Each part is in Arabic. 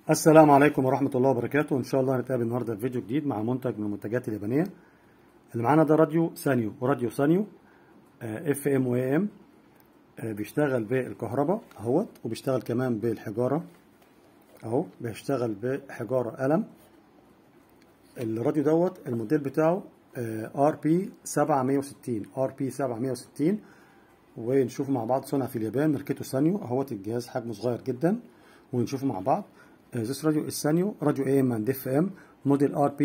السلام عليكم ورحمة الله وبركاته. إن شاء الله هنتقابل النهاردة في فيديو جديد مع منتج من المنتجات اليابانية. اللي معانا ده راديو سانيو، وراديو سانيو اف ام و ام، بيشتغل بالكهرباء اهوت، وبيشتغل كمان بالحجارة اهو، بيشتغل بحجارة قلم. الراديو دوت الموديل بتاعه ار بي 760 ار بي 760، ونشوفه مع بعض. صنع في اليابان، ماركته سانيو اهوت. الجهاز حجمه صغير جدا، ونشوفه مع بعض. This radio is Sanyo, radio AM and FM, model RP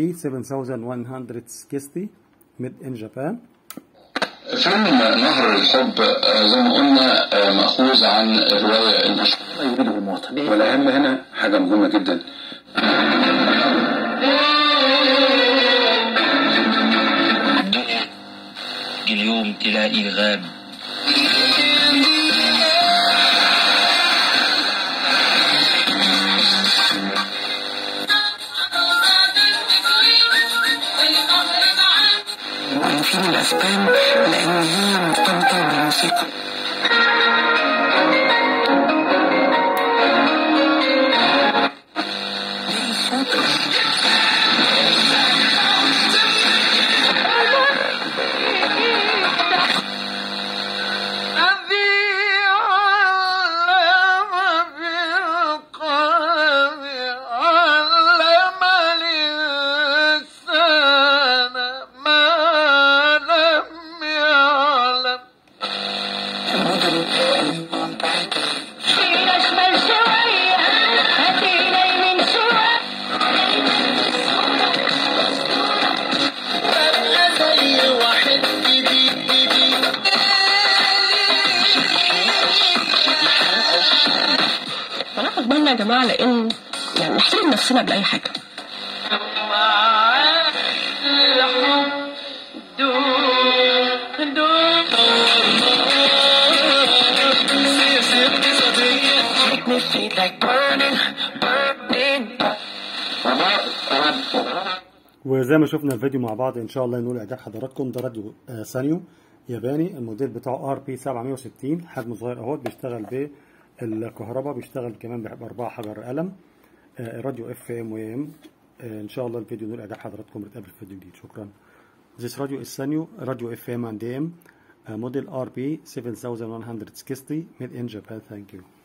7160, made in Japan. فيلم نهر الحب زي ما قلنا مأخوذ عن الرواية المشهورة يريده المواطن، والأهم هنا حاجة مهمة جدا. اليوم تلاقي الغاب في الأسبان لأن هي مرتبطة بالموسيقى. فناخد بالنا يا جماعة، لأن يعني نحترم نفسنا بأي حاجة. وزي ما شفنا الفيديو مع بعض، ان شاء الله ينول اعجاب حضراتكم. ده راديو سانيو ياباني، الموديل بتاعه ار بي 760، حجمه صغير اهوت. بيشتغل بالكهرباء، بيشتغل كمان ب4 حجر قلم. راديو اف ام و ام. ان شاء الله الفيديو ينول اعجاب حضراتكم. نتقابل في فيديو جديد. شكرا. This radio is Sanyo, radio FM and AM, model RP 7160, made in Japan. Thank you.